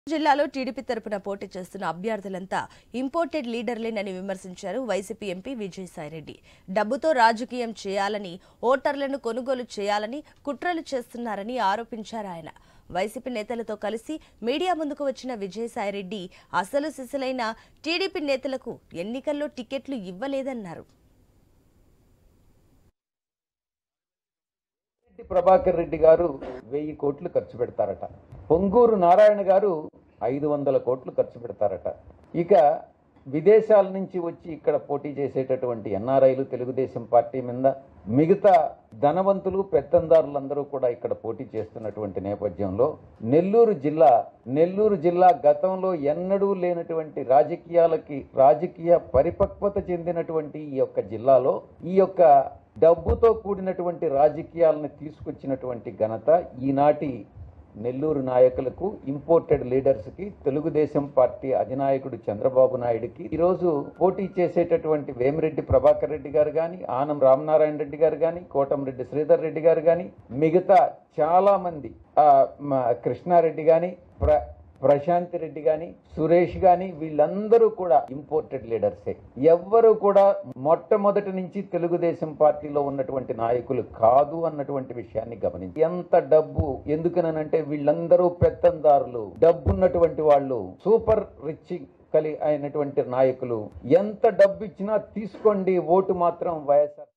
జిల్లాలో టీడీపీ తరపున పోటీ చేస్తున్న అభ్యర్థులంతా ఇంపోర్టెడ్ లీడర్లేనని విమర్శించారు వైసీపీ ఎంపీ విజయసాయిరెడ్డి. డబ్బుతో రాజకీయం చేయాలని, ఓటర్లను కొనుగోలు చేయాలని కుట్రలు చేస్తున్నారని ఆరోపించారు ఆయన. వైసీపీ నేతలతో కలిసి మీడియా ముందుకు వచ్చిన విజయసాయిరెడ్డి అసలు సిసలైన టీడీపీ నేతలకు ఎన్నికల్లో టికెట్లు ఇవ్వలేదన్నారు. ప్రభాకర్ రెడ్డి గారు 1000 కోట్లు ఖర్చు పెడతారట. పొంగూరు నారాయణ గారు 500 కోట్లు ఖర్చు పెడతారట. ఇక విదేశాల నుంచి వచ్చి ఇక్కడ పోటీ చేసేటటువంటి ఎన్ఆర్ఐలు తెలుగుదేశం పార్టీ మీద మిగతా ధనవంతులు పెత్తందారులందరూ కూడా ఇక్కడ పోటీ చేస్తున్నటువంటి నేపథ్యంలో నెల్లూరు జిల్లా గతంలో ఎన్నడూ లేనటువంటి రాజకీయ పరిపక్వత చెందినటువంటి ఈ యొక్క జిల్లాలో ఈ యొక్క డబ్బుతో కూడినటువంటి రాజకీయాలను తీసుకొచ్చినటువంటి ఘనత ఈనాటి నెల్లూరు నాయకులకు, ఇంపోర్టెడ్ లీడర్స్కి, తెలుగుదేశం పార్టీ అధినాయకుడు చంద్రబాబు నాయుడుకి ఈరోజు పోటీ చేసేటటువంటి వేమిరెడ్డి ప్రభాకర్ రెడ్డి గారు కానీ, ఆనం రామనారాయణ రెడ్డి గారు కానీ, కోటంరెడ్డి శ్రీధర్ రెడ్డి గారు కానీ, మిగతా చాలా మంది కృష్ణారెడ్డి కానీ, ప్రశాంత్ రెడ్డి గాని, సురేష్ గాని, వీళ్ళందరూ కూడా ఇంపోర్టెడ్ లీడర్సే. ఎవ్వరూ కూడా మొట్టమొదటి నుంచి తెలుగుదేశం పార్టీలో ఉన్నటువంటి నాయకులు కాదు అన్నటువంటి విషయాన్ని గమనించి, ఎంత డబ్బు ఎందుకనంటే వీళ్ళందరూ పెత్తందారులు, డబ్బున్నటువంటి వాళ్ళు, సూపర్ రిచ్ అయినటువంటి నాయకులు. ఎంత డబ్బు ఇచ్చినా తీసుకోండి, ఓటు మాత్రం వైఎస్ఆర్